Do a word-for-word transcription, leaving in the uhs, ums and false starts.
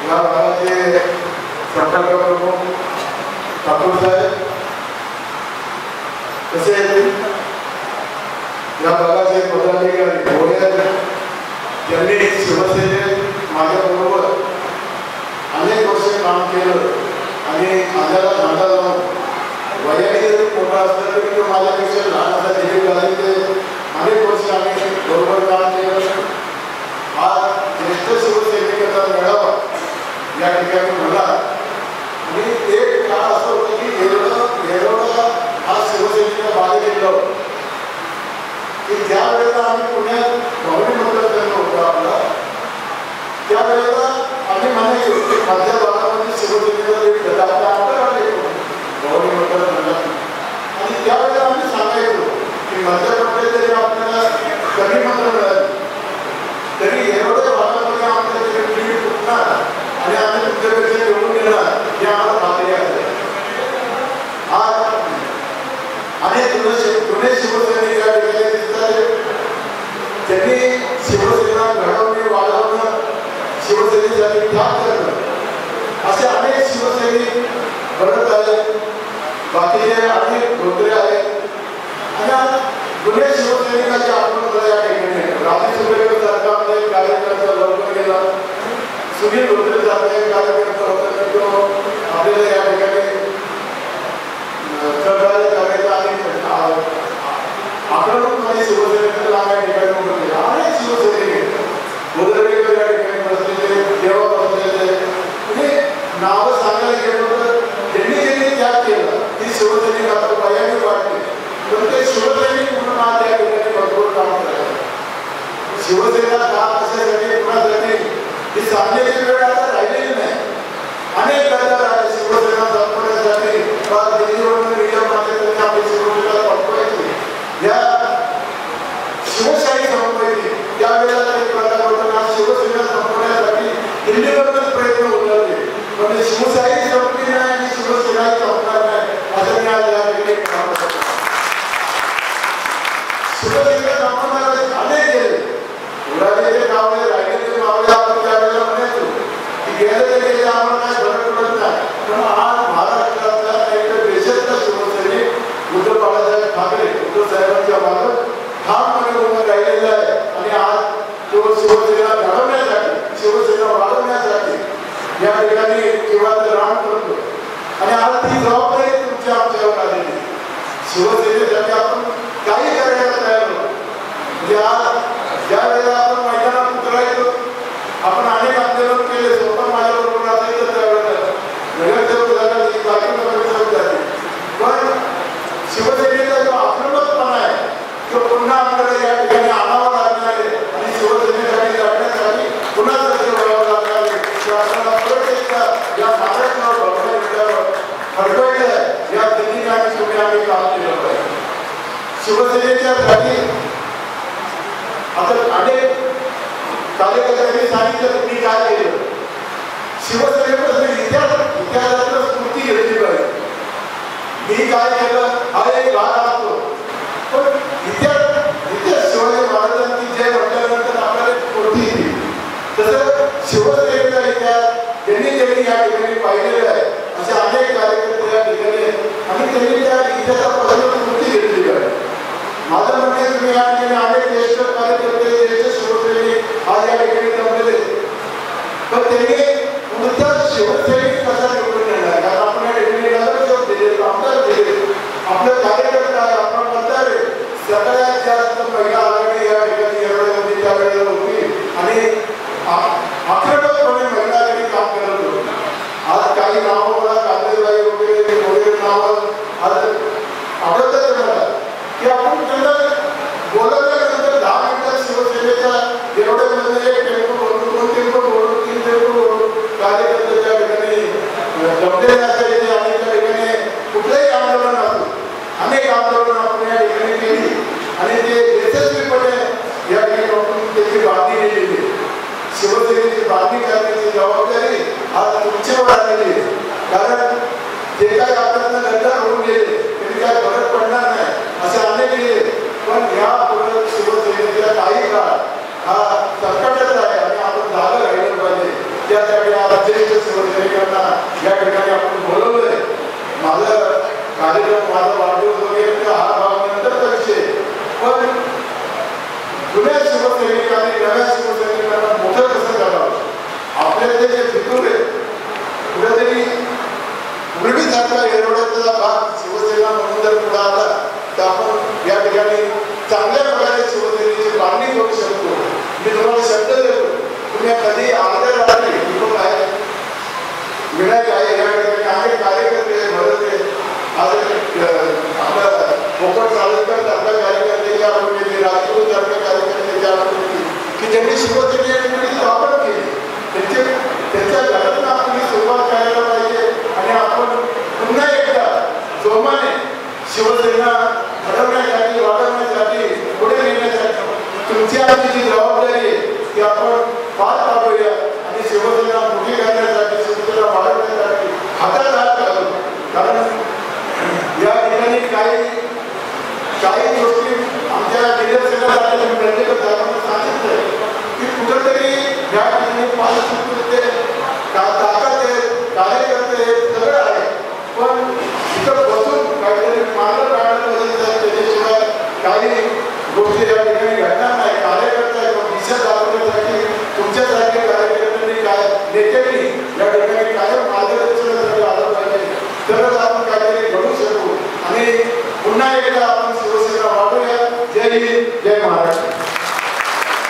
या भागाचे संपर्क प्रमुख ठाकूर साहेब, तसेच या भागाचे पदाधिकारी भोयर यांनी शिवसेनेत माझ्याबरोबर अनेक वर्ष काम केलं आणि माझ्याला नांदा जाऊन वयाने जरी मोठा असला तरी तो माझ्यापेक्षा लहान असा दिलीप गांधीचे अनेक वर्ष आम्ही बरोबर काम केलं. आज ज्येष्ठ शिवसैनिकांचा मेळावा या ठिकाणी मला आणि एक काळ असं होतं की एवढं एवढा हा शिवसेनेचा बाहेर गेलो की ज्या वेळेला आम्ही पुण्यात भावनी मंडळ केलं होतं आपला, त्यावेळेला आम्ही म्हणायचो की माझ्या भागामध्ये शिवसेनेचा एक गट आपल्याला भावनी मंडळ म्हणतात आणि त्यावेळेला आम्ही सांगायचो की मध्यप्रदेश जरी आपल्याला कमी मंडळ मिळाली तरी एवढ्या भागामध्ये आपल्याला तिकीट फुटणार आणि आम्ही तुमच्यापेक्षा निवडून येणार हे आम्हाला खात्री आहे. आज अनेक जुने जुने शिवसैनिक या ठिकाणी दिसतात. त्यांनी शिवसेना घडवणे, वाढवणं, शिवसेनेसाठी त्याग करणं असे अनेक शिवसैनिक घडत आहेत. बाकीचे अनेक धोत्रे आहेत आणि आज जुने शिवसैनिकाची आठवण मला या ठिकाणी राजे सुरेकर सरकारने कार्यकर्ता लवकर गेला, सुनील धोत्रे सारखे कार्यकर्ता होता तो आपल्याला या ठिकाणी सहकार्य करायचा आणि आक्रमकपणे शिवसेनेला या ठिकाणी उभं केलं. अनेक शिवसैनिक गोदरेकर या ठिकाणी बसलेले, देवा बसलेले, म्हणजे नावं सांगायला गेलं तर ज्यांनी ज्यांनी त्याग केला ती शिवसैनिक आता वयाने वाढले पण ते शिवसैनिक म्हणून आज या ठिकाणी भरपूर काम करतात. शिवसेना का कशासाठी कुणासाठी ही सांगण्याची वेळ आता राहिलेली नाही. अनेक गद्दार आहे शिवसेना संपवण्यासाठी दिल्लीवरून मीडिया माध्यमांनी आपली शिवसेना संपवायची, या शिवशाही संपवायची, त्यावेळेला एक प्रकार होता शिवसेना संपवण्यासाठी दिल्लीवरूनच प्रयत्न होत पण शिवशाही संपली नाही आणि शिवसेना संपणार नाही असं मी आज या ठिकाणी काम करतो. शिवसेना संपवणारे अनेक गेले, उडालेले गावले, राहिलेले गावले आपण त्यावेळेला म्हणायचो की गेले ते गेले आम्हाला काय फरक पडत नाही. पण आज महाराष्ट्रातला एक देशातला शिवसैनिक उद्धव बाळासाहेब ठाकरे उद्धव साहेबांच्या मागे ठामपणे उभं राहिलेला आहे आणि आज तो शिवसेना घडवण्यासाठी, शिवसेना वाढवण्यासाठी या ठिकाणी जीवाचं रान करतो आणि आज ती जबाबदारी तुमच्या आमच्यावर आलेली. शिवसेनेसाठी आपण काही करायला तयार होतो. म्हणजे आज ज्या वेळेला आपण मैदानात उतरायचो आपण अनेक आंदोलन केले, स्वतः माझ्याबरोबर असायचं त्यावेळेला नगरसेवक झाला की बाकी नगरसेवक झाले, पण शिवसेनेचा जो आक्रमकपणा आहे तो पुन्हा आपल्याला या ठिकाणी आणावा लागणार आहे आणि शिवसेनेसाठी लढण्यासाठी पुन्हा सज्ज व्हावं लागणार आहे. आपल्याला परत एकदा या महाराष्ट्रावर भरपूर मिळावं फडकवायचं आहे. या तिन्ही आणि तुम्ही आम्ही काम केलं पाहिजे. शिवसेनेच्या साठी आता अनेक कार्यकर्त्यांनी सांगितलं तुम्ही काय केलं. शिवसेनेपासून इतिहास इतिहासाची स्फूर्ती घेतली पाहिजे. मी काय केलं हा एक भाग असतो पण इतिहास इतिहास शिवाजी महाराजांची जय म्हटल्यानंतर आपल्याला स्फूर्ती येते. तसं शिवसेनेचा इतिहास ज्यांनी ज्यांनी या ठिकाणी पाहिलेला आहे असे अनेक कार्यकर्ते या ठिकाणी आणि त्यांनी त्या इतिहासापासून स्फूर्ती घेतली पाहिजे. माझं म्हणणे तुम्ही या ठिकाणी अनेक ज्येष्ठ कार्यकर्ते, ज्येष्ठ शिवसैनिक आज या ठिकाणी जमलेले पण त्यांनी पुढचा शिवसैनिक कसा निवडून येणार, कारण आपण या ठिकाणी नगरसेवक दिले, आमदार दिले, आपले कार्यकर्ता आहे, आपण मतदार आहे. सगळ्यात जास्त महिला आघाडी या ठिकाणी एवढ्यामध्ये त्यावेळेला होती आणि आक्रमकपणे महिला आघाडी काम करत होती. आज काही नावं मला कांदेबाई वगैरे वगैरे नावं आज आठवतात मला की आपण त्यांना बोलवल्यानंतर दहा मिनिटात शिवसेनेच्या एवढ्यामध्ये एक टेम्पो भरून, दोन टेम्पो भरून, तीन टेम्पो भरून कार्यकर्ते त्या ठिकाणी त्यासाठी आज ज्येष्ठ शिवसैनिकांना या ठिकाणी आपण बोलवलंय. माझा कार्यक्रम माझा वाढदिवस वगैरे हा भाग नंतरचा विषय, पण जुन्या शिवसैनिकांनी नव्या शिवसैनिकांना मोठं कसं करावं. आपल्याकडे जे फितूर आहे कुठेतरी पूर्वीसारखा एरवड्याचा भाग शिवसेना म्हणून जर पुढे आला तर आपण या ठिकाणी चांगल्या प्रकारे शिवसेनेची मागणी करू शकतो. मी तुम्हाला शब्द देतो, तुम्ही कधी अर्ध्या रात्री लोक आहे विनायक आहे या ठिकाणी अनेक कार्यकर्ते भरते. आज आपल्या कोकण सावरकर सारख्या कार्यकर्त्याची आपण केली, राजपूत सारख्या कार्यकर्त्याची आपण केली की ज्यांनी शिवसेनेची स्थापना केली. त्यांचे त्यांच्या घरातून आपली सुरुवात करायला पाहिजे आणि आपण पुन्हा एकदा जोमाने शिवसेना घडवण्यासाठी वाढवण्यासाठी पुढे नेण्यासाठी तुमची आमची जी जबाबदारी आहे ती आपण पार पाडूया आणि शिवसेना मोठी करण्यासाठी शिवसेना वाढवण्यासाठी हातात हात घालू. कारण या ठिकाणी काही काही गोष्टी आमच्या निदर्शनासाठी प्रत्येक धर्मानं सांगितलंय की कुठंतरी या ठिकाणी पालकमंत्री ताकद आहे, कार्यकर्ते सगळं आहे, पण इथं बसून काहीतरी मार्ग काढणं गरजेचं त्याच्याशिवाय काही गोष्टी या ठिकाणी घडणार नाही. कार्यकर्ता दिशा दाखवण्यासाठी तुमच्यासारखे कार्यकर्त्यांनी काय नेत्यांनी या ठिकाणी कायम मार्गदर्शनासाठी आलं पाहिजे, तरच आपण काहीतरी घडू शकू आणि पुन्हा एकदा आपण शिवसेना वाढूया. जय हिंद, जय महाराष्ट्र.